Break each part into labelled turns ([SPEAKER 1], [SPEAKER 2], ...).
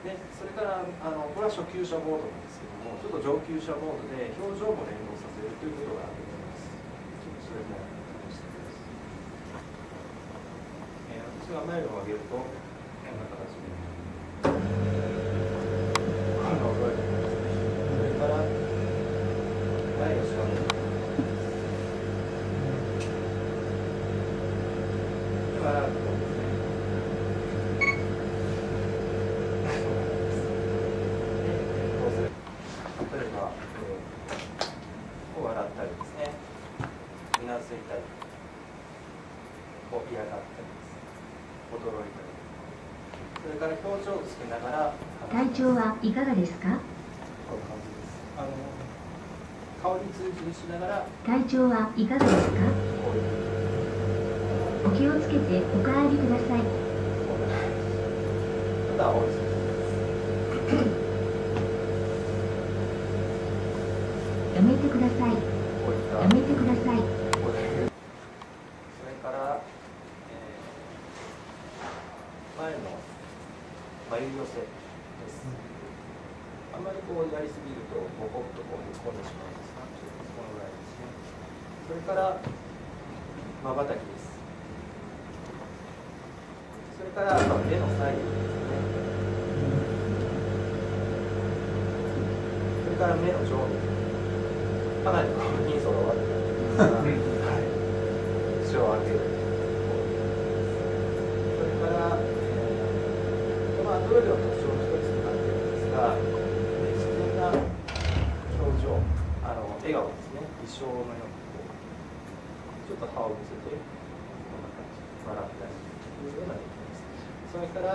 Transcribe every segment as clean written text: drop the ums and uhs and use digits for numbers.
[SPEAKER 1] でそれからこれは初級者モードなんですけども、ちょっと上級者モードで表情も連動させるということができます。ちょっとそれも試してみます。私が眉を上げるとこんな形で覚えてますね。それから眉を下げる。で笑うところですね。例えば、こう笑ったりですね、うなずいたり、こう嫌がったりです、驚いたり、それから表情をつけながら、
[SPEAKER 2] 体調はいかがですか？
[SPEAKER 1] こういう感じです。顔に通じしながら、
[SPEAKER 2] 体調はいかがですか？
[SPEAKER 1] こういう
[SPEAKER 2] お気をつけてお帰りください。
[SPEAKER 1] またおいしい。
[SPEAKER 2] やめてください。やめてください。
[SPEAKER 1] それから、前の眉寄せです。あんまりこうやりすぎるとボコッとこうへっこんでしまうんですが、ちょっとこのぐらいですね。それからまばたきです。それから目の左右ですね。それから目の上下。かなり人相が悪くなっていますが、口を開ける。それから、どれでも特徴の一つになっているんですが、自然な表情、笑顔ですね、微笑のようにちょっと歯を見せて、こんな感じ、笑ったりというようなできます。それから、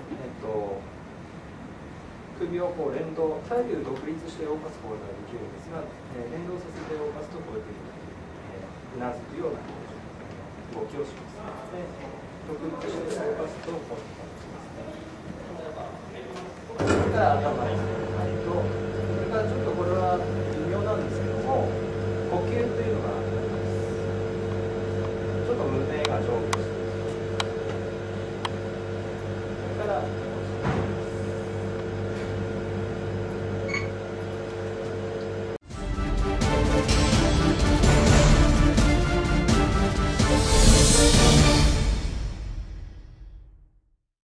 [SPEAKER 1] 首をこう連動、左右独立して動かすことができるんですが、連動させて動かすとこういうふうに、うなずくような動きをします。で、独立して動かすとこういう感じですね。それから頭ですね。